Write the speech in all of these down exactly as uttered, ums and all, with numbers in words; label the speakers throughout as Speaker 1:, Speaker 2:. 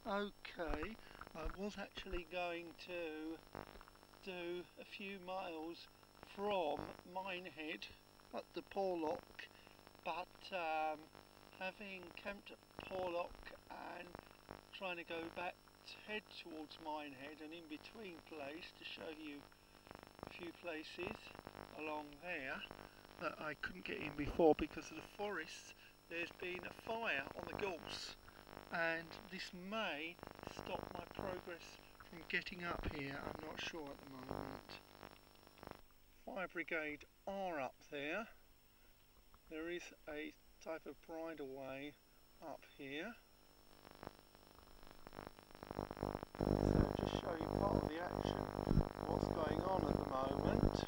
Speaker 1: Okay, I was actually going to do a few miles from Minehead at the PorLock, but um, having camped at PorLock and trying to go back to head towards Minehead, and in between place to show you a few places along there that I couldn't get in before because of the forests. There's been a fire on the gorse, and this may stop my progress from getting up here. I'm not sure at the moment. Fire brigade are up there. There is a type of bridleway up here. So just show you part of the action, what's going on at the moment,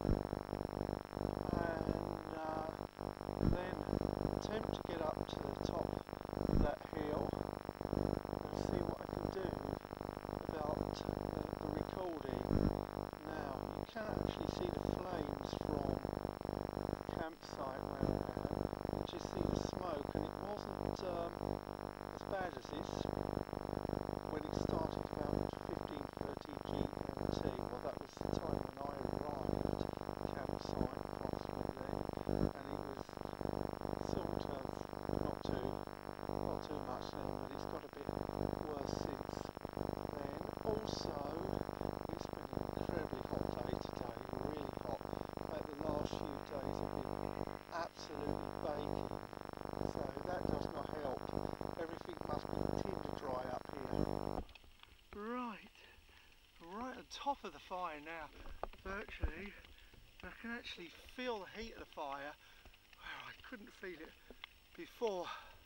Speaker 1: and uh, then attempt to get up to the top of that hill and see what I can do about the, the recording. Now you can actually see the flames from the campsite around there. You just see the smoke, and it wasn't um, as bad as this when it started around fifteen thirty G M T. Well, that was the time when I arrived at the campsite approximately, and it was sort of not too not too much then, but it's got a bit worse since then. Also, it's been an incredibly hot day today, really hot. Like the last few days have been absolutely baking, so that does not help. Everything must be tinder dry up here. Right, right on top of the fire now, virtually. I can actually feel the heat of the fire where I couldn't feel it before.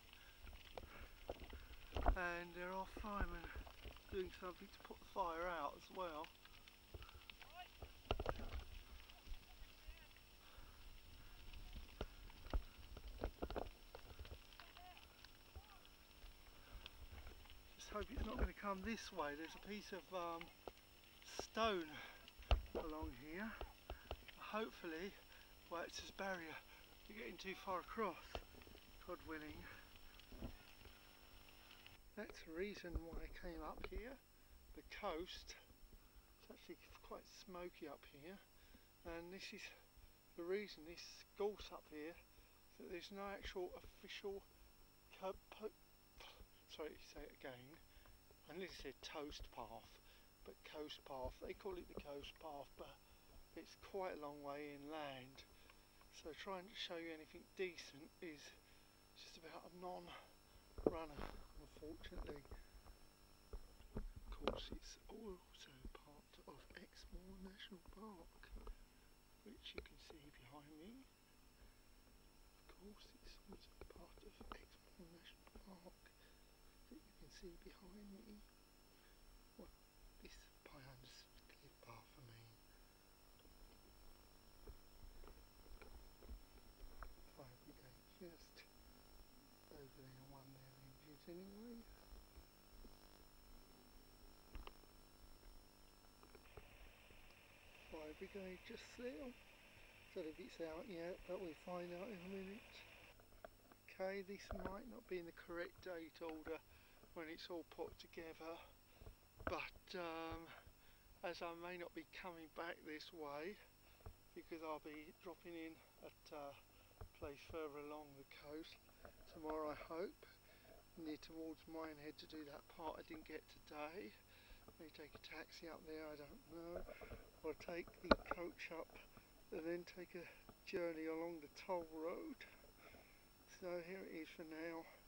Speaker 1: And there are firemen doing something to put the fire out as well. Just hope it's not going to come this way. There's a piece of um, stone along here. Hopefully, well, it's this barrier. You're getting too far across, God willing. That's the reason why I came up here. The coast, it's actually quite smoky up here, and this is the reason, this gorse up here, that there's no actual official co po sorry, say it again, I nearly said toast path, but coast path. They call it the coast path, but it's quite a long way inland, so trying to show you anything decent is just about a non-runner, unfortunately. Of course, it's also part of Exmoore National Park, which you can see behind me. Of course, it's also part of Exmoore National Park that you can see behind me. Well, this behind us clear path for me. Fire brigade just over there, one there injured anyway. Fire brigade just there. Don't know if it's out yet, but we'll find out in a minute. Okay, this might not be in the correct date order when it's all put together, but um, as I may not be coming back this way because I'll be dropping in at a place further along the coast tomorrow, I hope, near towards Minehead, to do that part I didn't get today. May take a taxi up there, I don't know, or take the coach up and then take a journey along the toll road. So here it is for now.